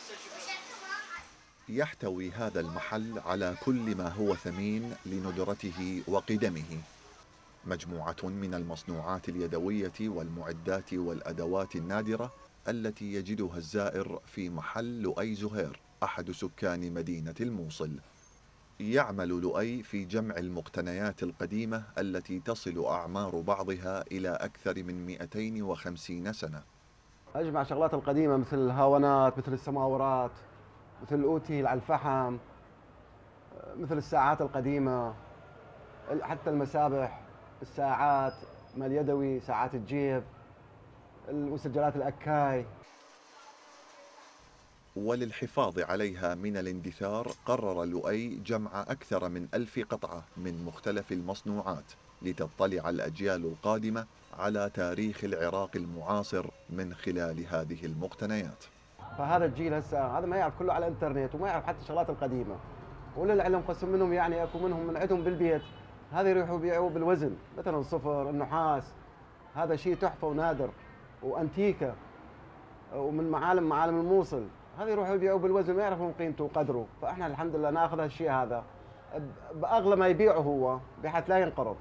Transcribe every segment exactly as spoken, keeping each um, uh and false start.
يحتوي هذا المحل على كل ما هو ثمين لندرته وقدمه، مجموعة من المصنوعات اليدوية والمعدات والأدوات النادرة التي يجدها الزائر في محل لؤي زهير أحد سكان مدينة الموصل. يعمل لؤي في جمع المقتنيات القديمة التي تصل أعمار بعضها إلى أكثر من مئتين وخمسين سنة. أجمع شغلات القديمة مثل الهاونات، مثل السماورات، مثل الأوتيل على الفحم، مثل الساعات القديمة، حتى المسابح، الساعات مال يدوي، ساعات الجيب، المسجلات الأكاي. وللحفاظ عليها من الاندثار قرر لؤي جمع أكثر من ألف قطعة من مختلف المصنوعات لتطلع الأجيال القادمة على تاريخ العراق المعاصر من خلال هذه المقتنيات. فهذا الجيل هسه هذا ما يعرف، كله على الانترنت وما يعرف حتى الشغلات القديمة. وللعلم قسم منهم يعني اكو منهم من عندهم بالبيت هذا يروحوا يبيعوه بالوزن، مثلا الصفر، النحاس، هذا شيء تحفة ونادر وانتيكة ومن معالم معالم الموصل، هذا يروحوا يبيعوه بالوزن ما يعرفون قيمته وقدره. فاحنا الحمد لله ناخذ هالشيء هذا باغلى ما يبيعه هو بحيث لا ينقرض.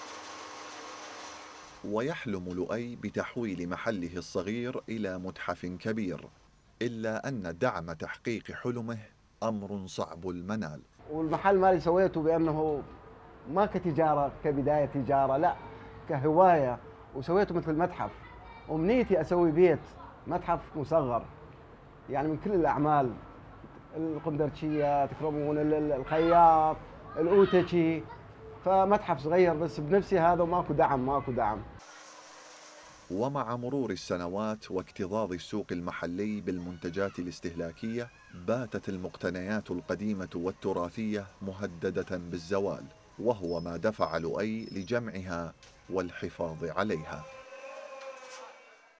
ويحلم لؤي بتحويل محله الصغير إلى متحف كبير، إلا أن دعم تحقيق حلمه أمر صعب المنال. والمحل مالي سويته بأنه ما كتجارة كبداية تجارة، لا كهواية، وسويته مثل متحف. أمنيتي أسوي بيت متحف مصغر يعني من كل الأعمال، القندرشية تكرمون، الخياط، الأوتشي، فمتحف صغير بس بنفسي هذا، وماكو دعم ماكو دعم. ومع مرور السنوات واكتظاظ السوق المحلي بالمنتجات الاستهلاكية، باتت المقتنيات القديمة والتراثية مهددة بالزوال، وهو ما دفع لؤي لجمعها والحفاظ عليها.